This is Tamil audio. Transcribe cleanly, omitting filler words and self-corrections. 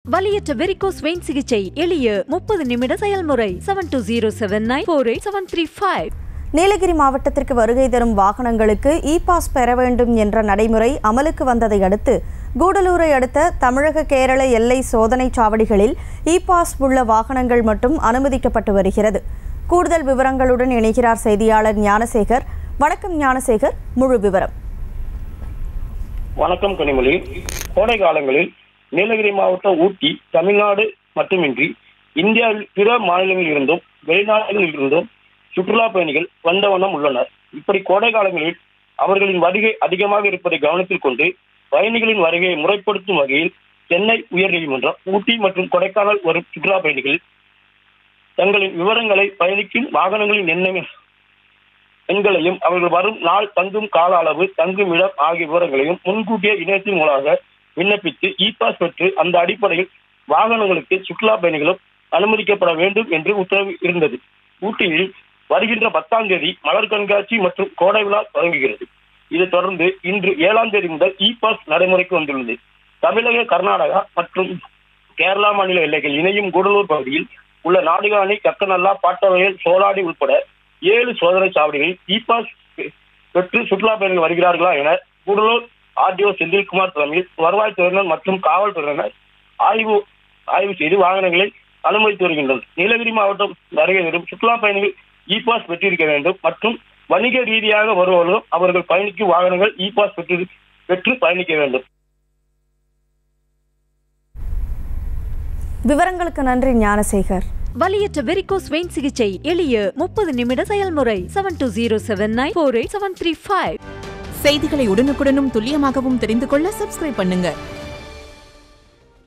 வலியற்ற வெரிகோஸ் வெயின் சிகிச்சை எளிய 30 நிமிட செயல்முறை 7207948735. நீலகிரி மாவட்டத்திற்கு வருகை தரும் வாகனங்களுக்கு இ-பாஸ் பெற வேண்டும் என்ற நடைமுறை அமலுக்கு வந்ததை அடுத்து கூடலூரை அடுத்த தமிழக கேரள எல்லை சோதனை சாவடிகளில் இ-பாஸ் உள்ள வாகனங்கள் மட்டும் அனுமதிக்கப்பட்டு வருகிறது. கூடுதல் விவரங்களுடன் இணைகிறார் செய்தியாளர் ஞானசேகர். வணக்கம் ஞானசேகர், முழு விவரம். வணக்கம் கனிமொழி. கோடை காலங்களில் நீலகிரி மாவட்டம் ஊட்டி தமிழ்நாடு மட்டுமின்றி இந்தியாவில் பிற மாநிலங்களில் இருந்தும் வெளிநாடுகளில் இருந்தும் சுற்றுலா பயணிகள் வந்த வண்ணம் உள்ளனர். இப்படி கோடை காலங்களில் அவர்களின் வருகை அதிகமாக இருப்பதை கவனத்தில் கொண்டு பயணிகளின் வருகையை முறைப்படுத்தும் வகையில் சென்னை உயர்நீதிமன்றம் ஊட்டி மற்றும் கொடைக்கானல் வரும் சுற்றுலா பயணிகள் தங்களின் விவரங்களை பயணிக்கும் வாகனங்களின் எண்களையும் அவர்கள் வரும் நாள் தங்கும் கால அளவு தங்கும் இடம் ஆகிய விவரங்களையும் முன்கூட்டிய இணையத்தின் மூலமாக விண்ணப்பித்து இ-பாஸ் பெற்று அந்த அடிப்படையில் வாகனங்களுக்கு சுற்றுலா பயணிகளும் அனுமதிக்கப்பட வேண்டும் என்று உத்தரவு இருந்தது. ஊட்டியில் வருகின்ற 10ஆம் தேதி மலர் கண்காட்சி மற்றும் கோடை விழா தொடங்குகிறது. இதைத் தொடர்ந்து இன்று 7ஆம் தேதி முதல் இ-பாஸ் நடைமுறைக்கு வந்துள்ளது. தமிழக, கர்நாடகா மற்றும் கேரளா மாநில எல்லைகள் இணையும் கூடலூர் பகுதியில் உள்ள நாடுகாணி, கக்கநல்லா, பாட்டவயல், சோலாடி உட்பட 7 சோதனை சாவடிகளில் இ-பாஸ் பெற்று சுற்றுலா பயணிகள் வருகிறார்களா என கூடலூர் ஆர்டிஓ செந்தில்குமார் தலைமையில் வருவாய்த்துறையினர் மற்றும் காவல்துறையினர் ஆய்வு செய்து வாகனங்களை அனுமதித்து வருகின்றனர். நீலகிரி மாவட்டம் வருகை தரும் சுற்றுலா பயணிகள் இ-பாஸ் பெற்றிருக்க வேண்டும் மற்றும் வணிக ரீதியாக வருபவர்களும் அவர்கள் பயணிக்கும் வாகனங்கள் இ-பாஸ் பெற்று பயணிக்க வேண்டும். விவரங்களுக்கு நன்றி ஞானசேகர். வலியற்ற வெரிகோஸ் வெயின் சிகிச்சை எளிய 30 நிமிட செயல்முறை 7207948735. செய்திகளை உடனுக்குடனும் துல்லியமாகவும் தெரிந்து கொள்ள சப்ஸ்கிரைப் பண்ணுங்க.